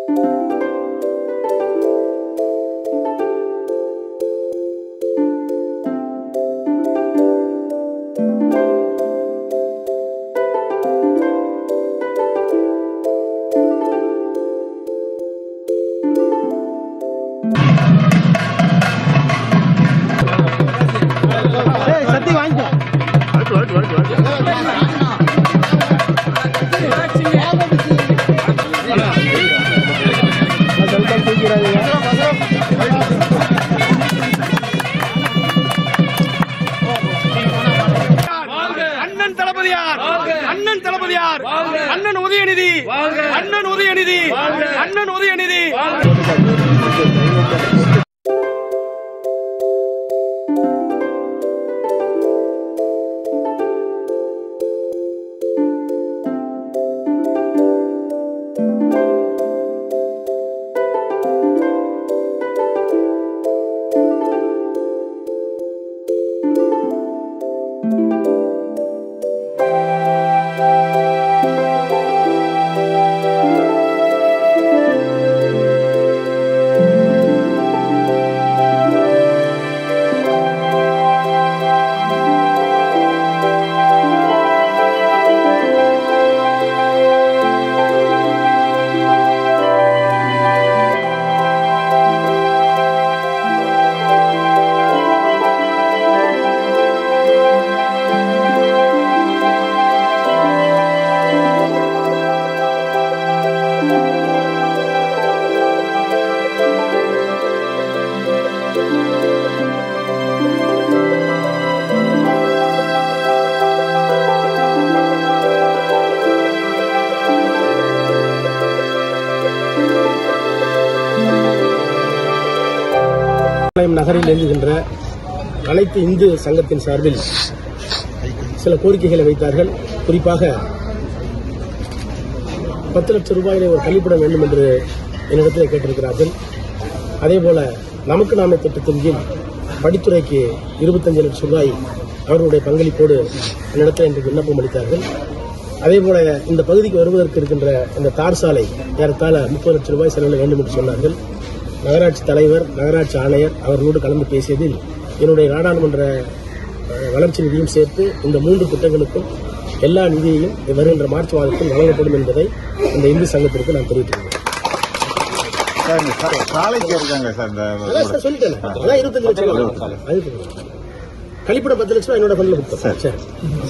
அண்ணன் தளபதியார், அண்ணன் உதயநிதி, அண்ணன் உதயநிதி, அண்ணன் உதயநிதி. நகரில் இயங்குகின்ற அனைத்து இந்து சங்கத்தின் சார்பில் சில கோரிக்கைகளை வைத்தார்கள். குறிப்பாக 10 லட்சம் ரூபாயிலே ஒரு கழிப்பிடம் வேண்டும் என்று என்னிடத்தில் கேட்டிருக்கிறார்கள். அதேபோல நமக்கு நாமே திட்டத்தின் கீழ் படித்துறைக்கு 25 லட்சம் ரூபாய் அவர்களுடைய பங்களிப்போடு என்னிடத்தில் இன்று விண்ணப்பம் அளித்தார்கள். அதேபோல இந்த பகுதிக்கு வருவதற்கு இருக்கின்ற இந்த தார் சாலை ஏறத்தாழ 30 லட்சம் ரூபாய் செலவில் வேண்டும் என்று சொன்னார்கள். நகராட்சி தலைவர், நகராட்சி ஆணையர் அவர்களோடு கலந்து பேசியதில் என்னுடைய நாடாளுமன்ற வளர்ச்சி நிதியும் சேர்த்து இந்த 3 திட்டங்களுக்கும் எல்லா நிதியையும் வருகின்ற மார்ச் மாதத்தில் வழங்கப்படும் என்பதை இந்த இந்து சங்கத்திற்கு நான் தெரிவித்துள்ளேன். சொல்லிட்டேன். 25 லட்சம் கழிப்பிடம் 10 லட்சம் என்னோட பண்டில் கொடுத்தேன்.